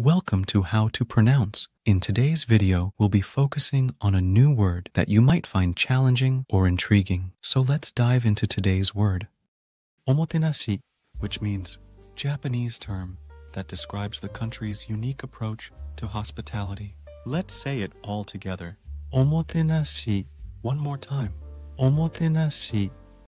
Welcome to How to Pronounce. In today's video, we'll be focusing on a new word that you might find challenging or intriguing. So let's dive into today's word. Omotenashi, which means Japanese term that describes the country's unique approach to hospitality. Let's say it all together. Omotenashi. One more time. Omotenashi.